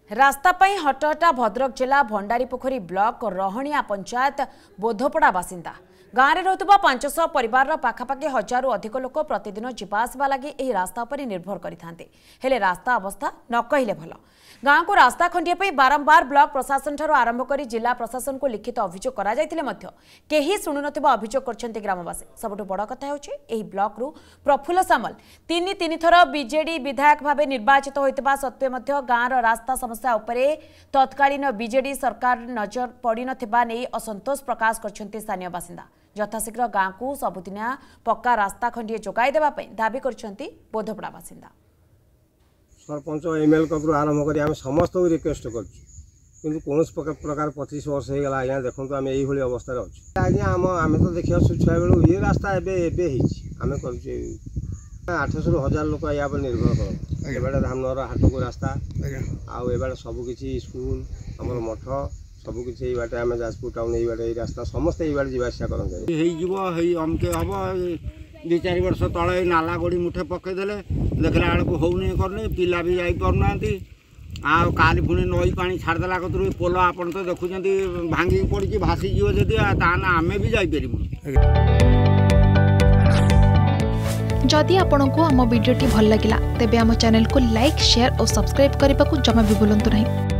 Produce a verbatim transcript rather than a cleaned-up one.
रास्ता पाई हटहटा भद्रक जिला भंडारीपोखरी ब्लॉक रहणिया पंचायत बोधपड़ा बासिंदा गाँव में रोकुवा पांच सौ परिवार पाखापाखि हजार अधिक लोक प्रतिदिन जावासवा लगी यह रास्ता पर निर्भर करते रास्ता अवस्था न कहले भल गाँव को रास्ता खंडिया बारंबार ब्लॉक प्रशासन ठार आरंभ कर जिला प्रशासन को लिखित अभियोग करा शुणु नथिबा अभियोग करछन्ते ग्रामवासी। सबुठ बड़ कथा होछि एही ब्लॉक रु प्रफुल्ल सामल तीन तीन थर बीजेडी विधायक भाव निर्वाचित होइतबा सत्वे मध्य गाँव रास्ता समस्या उपरे तत्कालीन बीजेडी सरकार नजर पड़ी नथिबा नै असंतोष प्रकाश करछन्ते स्थानीय बासिंदा। यथाशीघ्र गाँव को सबुदिना पक्का रास्ता खंडिए जोगाई देबा पई दाबी करछन्ते बोधपड़ा बासिंदा। सरपंच एमएल कतरू आरंभ कर आम समस्त रिक्वेस्ट करूँ कौन प्रकार पचीस वर्ष हो गला आज्ञा देखो आम यही अवस्था अच्छे आज्ञा आम आम तो देखा छुआ बेलू ये रास्ता एवं कर आठश हजार लोक या निर्भर कर धामनगर हाट को रास्ता आउ सबकि स्कूल आम मठ सबकि बाटे आम जाजपुर टाउन ये बाटे रास्ता समस्त ये बाटे जावासा करते अमके हम दु चार वर्ष तले नाला गोड़ी मुठे पकईदे देखला बेलू होनी करनी पिला भी जापना आली पुणी नई पा छाड़देला कतरू पोल आपन तो देखुं भांगी पड़ी भासीजी जदि आम भी जापरू। जदि आपंक आम भिडी भल लगा तेब आम चैनल को लाइक शेयर और सब्सक्राइब करने को जमा भी भूलु नहीं।